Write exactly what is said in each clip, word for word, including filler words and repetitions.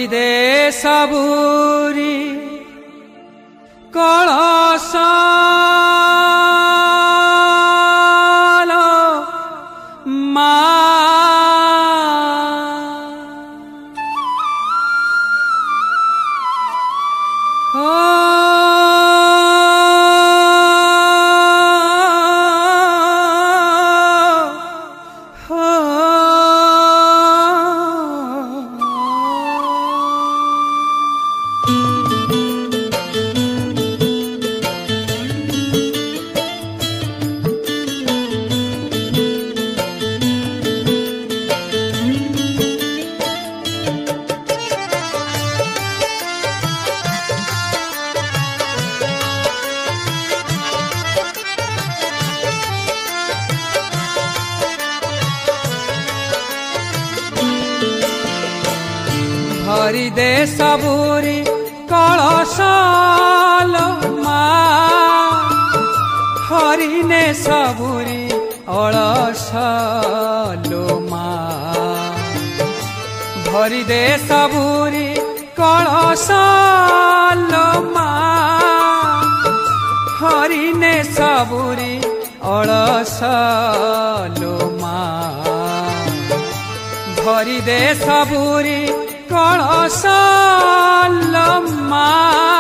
भरी दे सबुरी कलश मा भरी दे सबुरी कलश मा हरिने सबुरी अलस मा भरी दे सबुरी कलश मा हरिने सबुरी अलस मा भरी दे सबुरी कलश मा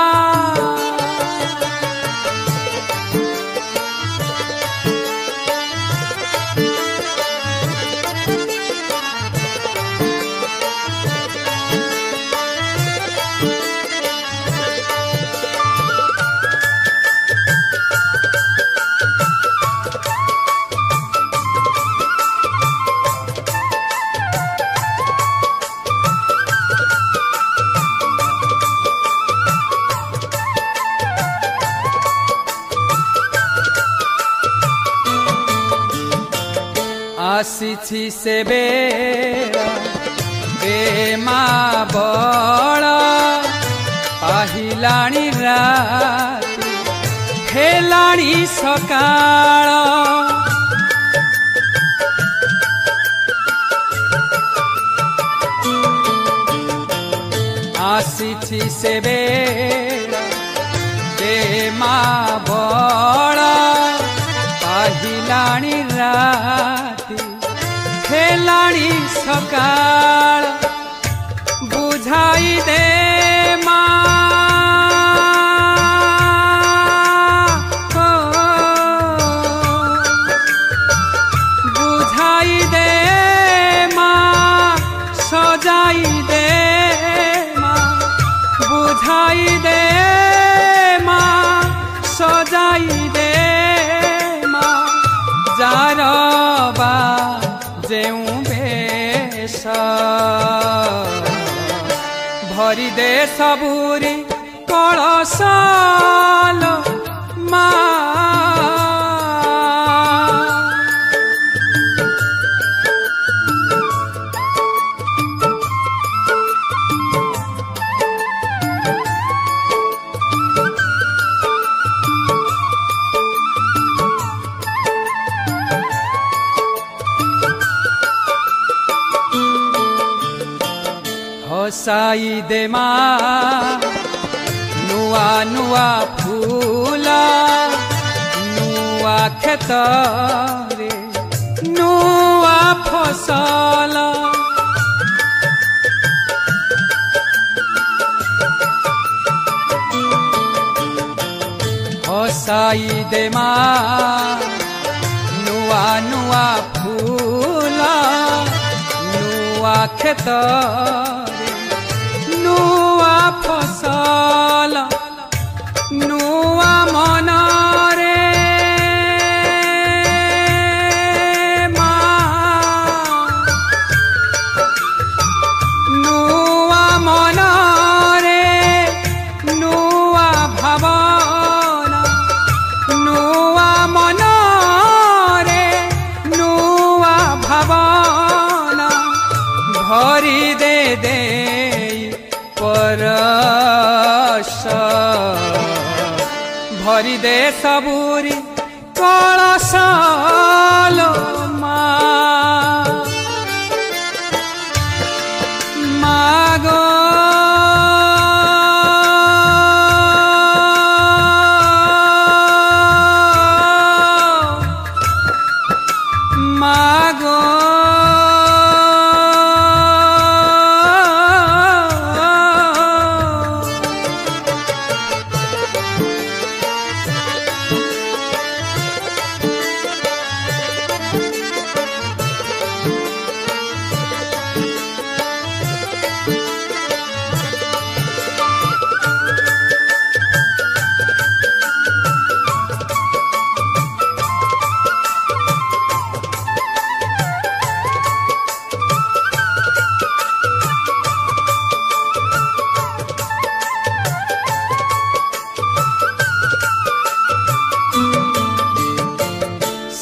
आसी से बेरा बेमा बड़ा पाहिलाणी राती हेलाणी सकाळ आसी से बेरा बेमा बड़ा पाहिलाणी राती हेलाणी सकाळ बुझाई दे मा बुझाई दे मा सजाई दे मा बुझाई दे मा सजाई दे मा जारबा जेऊ बेश भरी दे सबुरी कलश मा हसाई दे मा नुआ नुआ फूला नुआ खेत रे नुआ फसल हसाई दे मा नुआ नुआ फूला नुआ खेत नुआ फसल नुआ मन रे मा नुआ मन रे नुआ भावना नुआ मन रे नुआ भावना भरी दे दे परश भरी दे सबुरी कलश मा मागो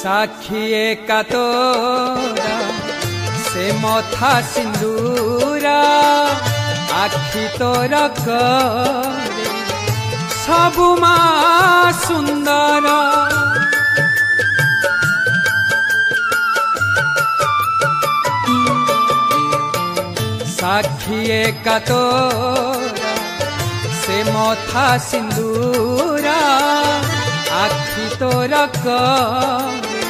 साखिए का तोरा से मथा सिंदूरा आखि तोरा करे सबु मा सुंदर साखिए का तोरा से मथा सिंदूरा आखि तोरा करे